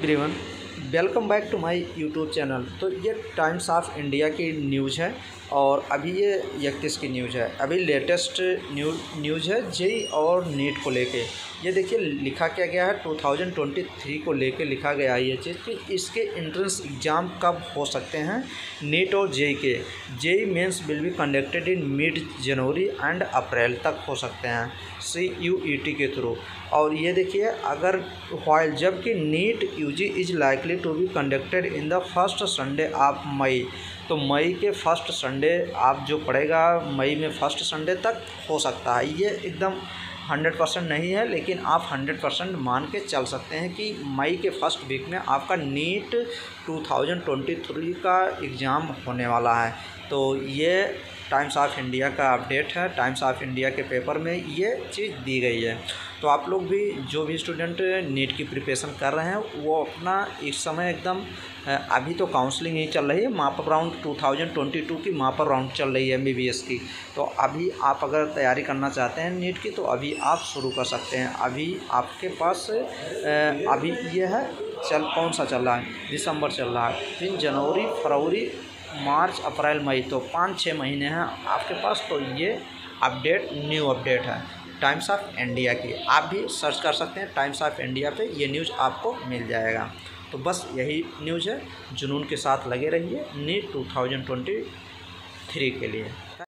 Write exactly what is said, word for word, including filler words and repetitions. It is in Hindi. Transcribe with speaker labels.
Speaker 1: Everyone, welcome back to my YouTube channel. तो ये टाइम्स ऑफ इंडिया की न्यूज़ है और अभी ये इकतीस की न्यूज़ है। अभी लेटेस्ट न्यूज न्यूज़ है जेई और नीट को लेके। ये देखिए लिखा क्या गया है, दो हज़ार तेईस को लेके लिखा गया है ये चीज़ कि इसके एंट्रेंस एग्ज़ाम कब हो सकते हैं। नीट और जेई के JEE Mains will be conducted in mid January and April तक हो सकते हैं सी यू ई टी के थ्रू। और ये देखिए अगर वाइल जबकि NEET UG is likely to be conducted in the first Sunday of May. तो मई के फर्स्ट संडे आप जो पड़ेगा मई में फर्स्ट संडे तक हो सकता है। ये एकदम हंड्रेड परसेंट नहीं है, लेकिन आप हंड्रेड परसेंट मान के चल सकते हैं कि मई के फर्स्ट वीक में आपका नीट दो हज़ार तेईस का एग्ज़ाम होने वाला है। तो ये टाइम्स ऑफ इंडिया का अपडेट है। टाइम्स ऑफ इंडिया के पेपर में ये चीज़ दी गई है। तो आप लोग भी जो भी स्टूडेंट नीट की प्रिपरेशन कर रहे हैं वो अपना इस समय एकदम अभी तो काउंसलिंग ही चल रही है, माप राउंड दो हज़ार बाईस की माप राउंड चल रही है एम बी बी एस की। तो अभी आप अगर तैयारी करना चाहते हैं नीट की तो अभी आप शुरू कर सकते हैं। अभी आपके पास अभी ये है चल कौन सा चल रहा है, दिसंबर चल रहा है, फिर जनवरी फरवरी मार्च अप्रैल मई, तो पाँच छः महीने हैं आपके पास। तो ये अपडेट न्यू अपडेट है टाइम्स ऑफ इंडिया की। आप भी सर्च कर सकते हैं टाइम्स ऑफ इंडिया पे, ये न्यूज़ आपको मिल जाएगा। तो बस यही न्यूज़ है, जुनून के साथ लगे रहिए नीट दो हज़ार तेईस के लिए।